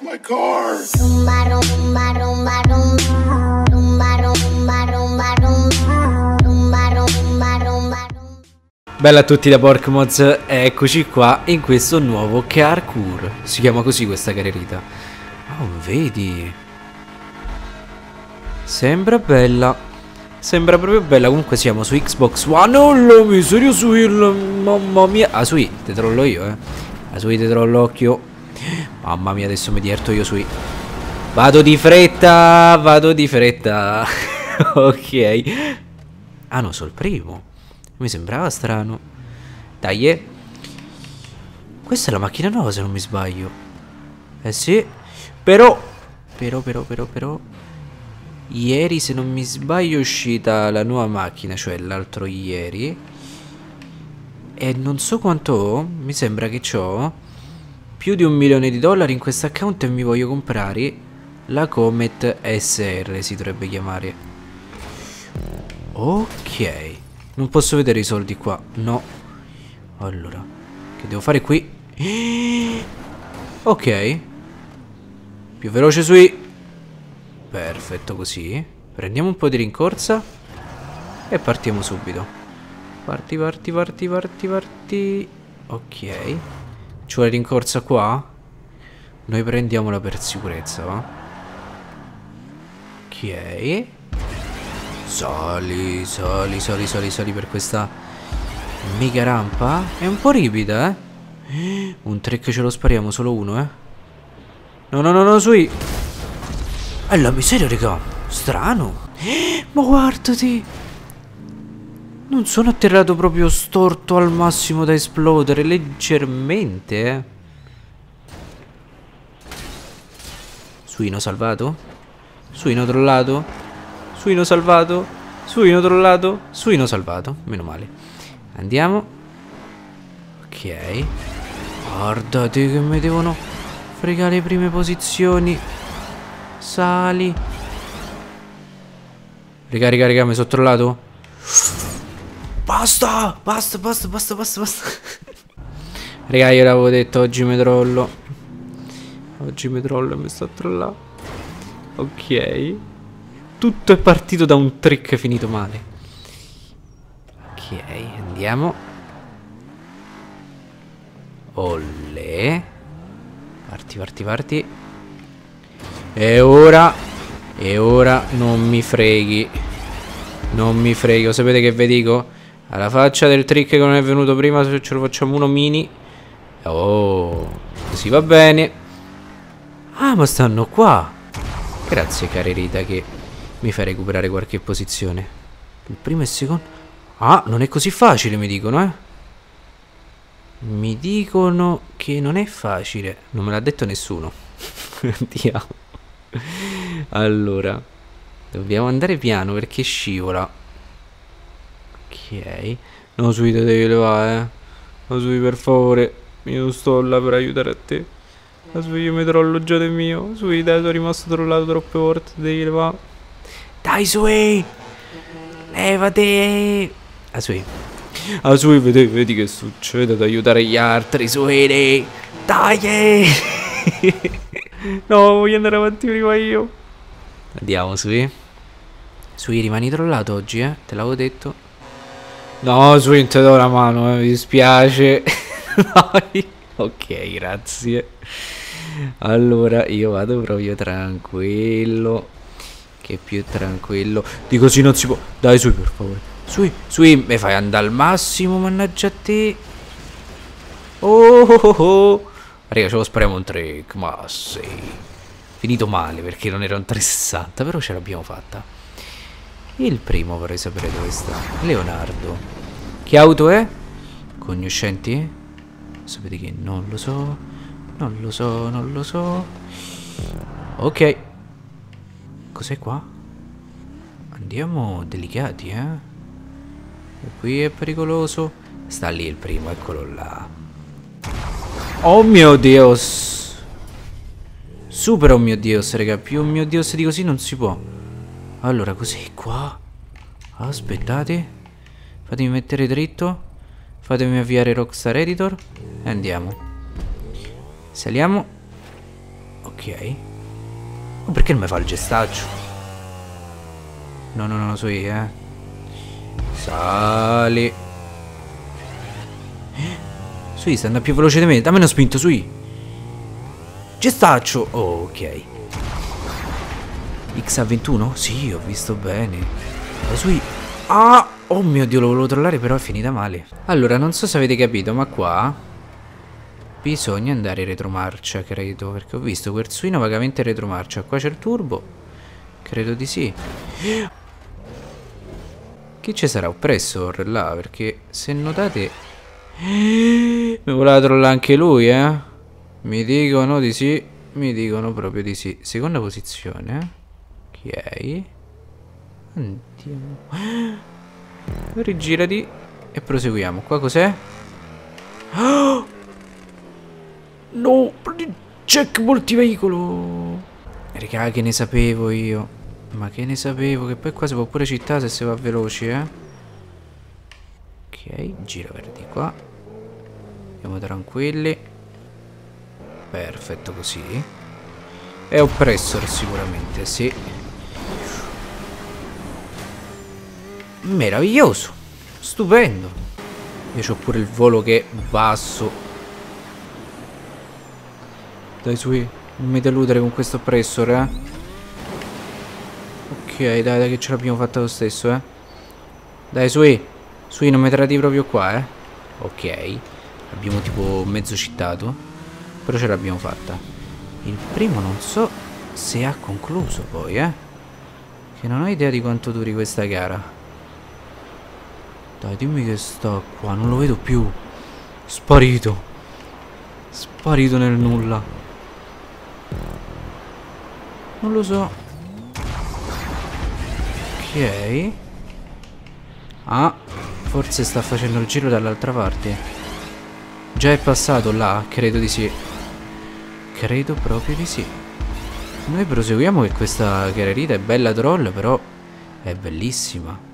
my car. Rumba, rumba, rumba, rumba. Rumba, rumba, rumba, rumba. Rumba, rumba, rumba, rumba. Bella a tutti da Porkmoz, eccoci qua in questo nuovo Carcour. Si chiama così questa carrerita. Oh, vedi? Sembra bella. Sembra proprio bella. Comunque siamo su Xbox One. Oh, la miseria su il... Mamma mia. Ah, sui, te trollo io, Ah, sui, te trollo occhio. Mamma mia, adesso mi diverto io sui. Vado di fretta. Vado di fretta. Ok. Ah no, sono il primo. Mi sembrava strano. Dai, questa è la macchina nuova se non mi sbaglio. Eh sì. Però ieri se non mi sbaglio è uscita la nuova macchina, cioè l'altro ieri. E non so quanto ho. Mi sembra che ho più di $1 milione in questo account e mi voglio comprare la Comet SR, si dovrebbe chiamare. Ok. Non posso vedere i soldi qua. No. Allora, che devo fare qui? Ok. Più veloce sui. Perfetto così. Prendiamo un po' di rincorsa e partiamo subito. Parti. Ok. Ci vuole rincorsa qua? Noi prendiamola per sicurezza, va? Ok. Sali per questa mega rampa. È un po' ripida, Un trick ce lo spariamo, solo uno, No, sui. È la miseria, raga. Strano. Ma guardati. Non sono atterrato proprio storto al massimo da esplodere. Leggermente, Suino salvato. Suino trollato. Suino salvato. Suino trollato. Suino salvato. Meno male. Andiamo. Ok. Guardate che mi devono fregare le prime posizioni. Sali. Raga, mi sono trollato. Basta. Raga, io l'avevo detto, oggi mi trollo. Oggi mi trollo e mi sto trollando. Ok. Tutto è partito da un trick finito male. Ok, andiamo. Olle. Parti. E ora non mi freghi. Non mi freghi. Lo sapete che vi dico? Alla faccia del trick che non è venuto prima, se ce lo facciamo uno mini. Oh, così va bene. Ah, ma stanno qua. Grazie carrerita che mi fa recuperare qualche posizione. Il primo e il secondo. Ah, non è così facile, mi dicono, Mi dicono che non è facile. Non me l'ha detto nessuno. Andiamo. Allora, dobbiamo andare piano perché scivola. Ok. No, sui, te devi levare, No, sui, per favore. Io non sto là per aiutare a te. No, sui, io mi trollo già del mio. Sui, dai, sono rimasto trollato troppe volte. Devi levare. Dai, sui. Levate. Sui, vedi che succede ad aiutare gli altri, sui. Dai. No, voglio andare avanti prima io. Andiamo, sui. Sui, rimani trollato oggi, te l'avevo detto. No, sui, non ti do la mano, mi dispiace. Vai. Ok, grazie. Allora, io vado proprio tranquillo. Che più tranquillo. Di così non si può. Dai, sui, per favore. Sui, mi fai andare al massimo, mannaggia a te. Oh. Raga, ce lo spariamo un trick, ma sì. Finito male perché non era un 360, però ce l'abbiamo fatta. Il primo vorrei sapere dove sta. Leonardo. Che auto è? Cognoscenti? Sapete che non lo so. Non lo so. Ok. Cos'è qua? Andiamo delicati, E qui è pericoloso. Sta lì il primo, eccolo là. Oh mio Dio. Super oh mio Dio, raga. Più oh mio Dio di così non si può. Allora, cos'è qua? Aspettate. Fatemi mettere dritto. Fatemi avviare Rockstar Editor. E andiamo. Saliamo. Ok. Oh, perché non mi fa il gestaccio? No, no, no, sui, Sali. Sui, sta andando più veloce di me. Dammi uno spinto, sui. Gestaccio. Oh, ok. XA21? Sì, ho visto bene. La sui. Ah! Oh mio Dio, lo volevo trollare, però è finita male. Allora, non so se avete capito, ma qua bisogna andare in retromarcia, credo. Perché ho visto quel suino vagamente in retromarcia. Qua c'è il turbo. Credo di sì. Chi ci sarà oppressor là? Perché se notate... Mi voleva trollare anche lui, Mi dicono di sì. Mi dicono proprio di sì. Seconda posizione, Ok. Andiamo. Rigirati. E proseguiamo. Qua cos'è? Oh! No! Check multiveicolo! Raga, che ne sapevo io. Ma che ne sapevo. Che poi qua si può pure città se si va veloci, Ok, gira per di qua. Andiamo tranquilli. Perfetto così. È oppressor sicuramente, sì. Meraviglioso. Stupendo. Io c'ho pure il volo che è basso. Dai su, non mi deludere con questo oppressor, Ok, dai che ce l'abbiamo fatta lo stesso, Dai Sui, non mi tradi proprio qua, Ok. Abbiamo tipo mezzo cittato. Però ce l'abbiamo fatta. Il primo non so se ha concluso poi, Che non ho idea di quanto duri questa gara. Dai, dimmi che sta qua, non lo vedo più. Sparito. Sparito nel nulla. Non lo so. Ok. Ah, forse sta facendo il giro dall'altra parte. Già è passato là? Credo di sì. Credo proprio di sì. Noi proseguiamo che questa carrerita è bella troll, però è bellissima.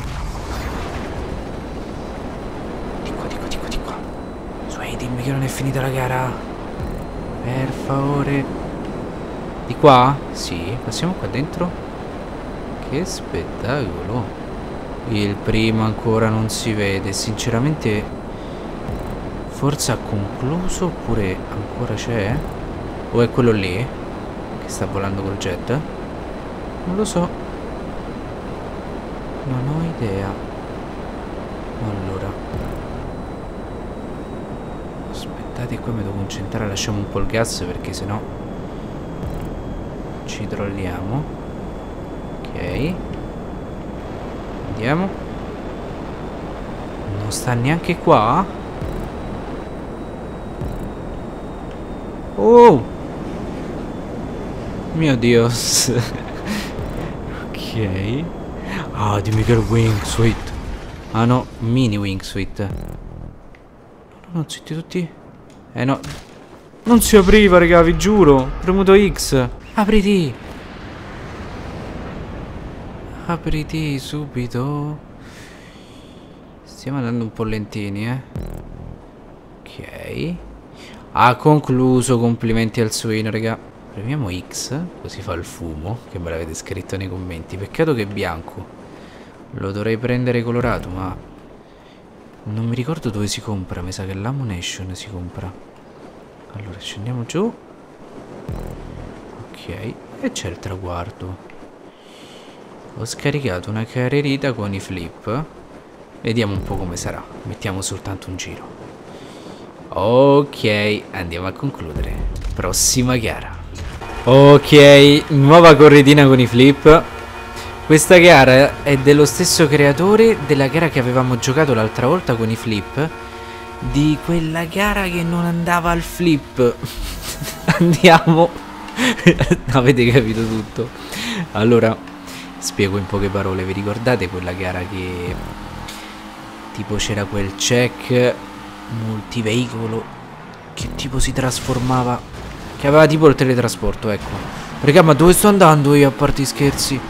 Di qua. Sui, dimmi che non è finita la gara. Per favore. Di qua? Sì, passiamo qua dentro. Che spettacolo. Il primo ancora non si vede. Sinceramente, forse ha concluso oppure ancora c'è? O è quello lì che sta volando col jet? Non lo so. Non ho idea. Allora, aspettate, qua mi devo concentrare. Lasciamo un po' il gas perché sennò ci trolliamo. Ok. Andiamo. Non sta neanche qua. Oh mio Dio. Ok. Ah, dimmi che è il wingsuit. Ah no, mini wingsuit. No, zitti tutti. No. Non si apriva, raga, vi giuro. Premuto X. Apriti. Apriti subito. Stiamo andando un po' lentini, Ok. Ha concluso, complimenti al suino, raga. Premiamo X, così fa il fumo, che me l'avete scritto nei commenti. Peccato che è bianco. Lo dovrei prendere colorato, ma non mi ricordo dove si compra. Mi sa che l'Ammunition si compra. Allora, scendiamo giù. Ok, e c'è il traguardo. Ho scaricato una carrerita con i flip. Vediamo un po' come sarà. Mettiamo soltanto un giro. Ok, andiamo a concludere. Prossima gara. Ok, nuova corridina con i flip. Questa gara è dello stesso creatore della gara che avevamo giocato l'altra volta con i flip. Di quella gara che non andava al flip. Andiamo. Avete capito tutto. Allora, spiego in poche parole. Vi ricordate quella gara che tipo c'era quel check multiveicolo che tipo si trasformava, che aveva tipo il teletrasporto, ecco. Raga, ma dove sto andando io, a parte i scherzi?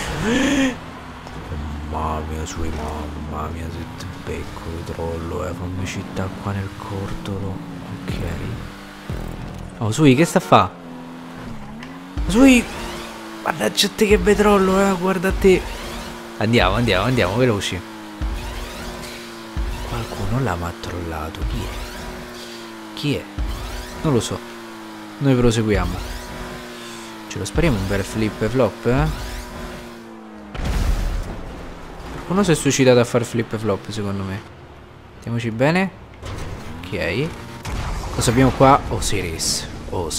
Mamma mia, mamma mia, se ti becco di trollo, fammi città qua nel cortolo. Ok. Oh, Sui, che sta a fa? sui. Mannaggia te che vetrollo, guarda te. Andiamo, veloci. Qualcuno l'ha mattrollato. Chi è? Chi è? Non lo so. Noi proseguiamo. Ce lo spariamo un bel flip e flop, Qualcuno si è suicidato a far flip e flop, secondo me. Mettiamoci bene. Ok. Cosa abbiamo qua? Osiris.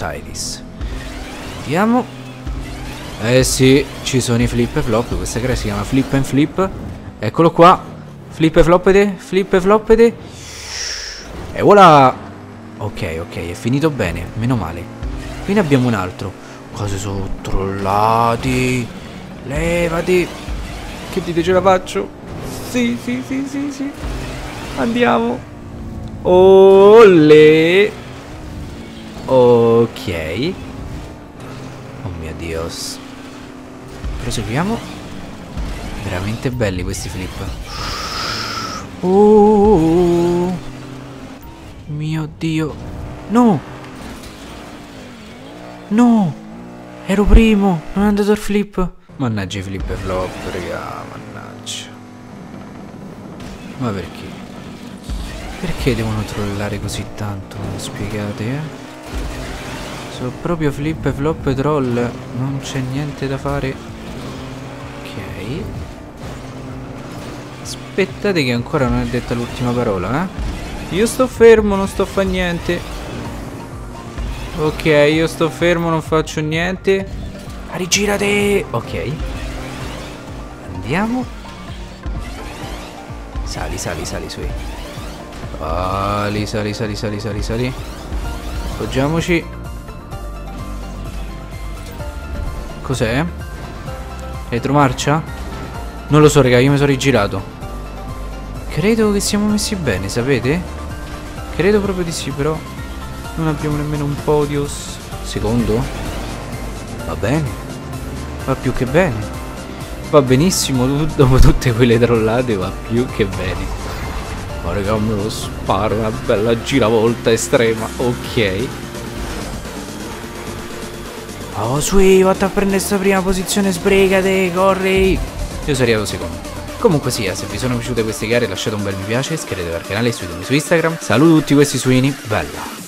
Vediamo. Eh sì, ci sono i flip e flop. Questa gara si chiama flip and flip. Eccolo qua. Flip e floppete. E voilà. Ok, è finito bene. Meno male. Qui ne abbiamo un altro. Cose sono trollati. Levati. Che dite, ce la faccio? Sì. Andiamo. Olè. Ok. Oh mio Dio. Proseguiamo. Veramente belli questi flip. Oh mio Dio. No. Ero primo. Non è andato il flip. Mannaggia i flip e flop, raga. Mannaggia. Ma perché? Perché devono trollare così tanto? Spiegate, Sono proprio flip e flop e troll. Non c'è niente da fare. Ok. Aspettate che ancora non è detta l'ultima parola, Io sto fermo, non sto a fare niente. Ok, io sto fermo, non faccio niente. Rigirate. Ok. Andiamo. Sali sui. Sali. Appoggiamoci. Cos'è? Retromarcia? Non lo so, raga, io mi sono rigirato. Credo che siamo messi bene, sapete? Credo proprio di sì, però non abbiamo nemmeno un podios. Secondo? Va bene. Va più che bene. Va benissimo, dopo tutte quelle trollate va più che bene. Ma raga, me lo sparo, una bella giravolta estrema. Ok. Oh, sui, vatti a prendere questa prima posizione, sbrigate, corri. Io sarei arrivato secondo. Comunque sia, se vi sono piaciute queste gare lasciate un bel mi piace, iscrivetevi al canale e seguitemi su Instagram. Saluto tutti questi suini, bella.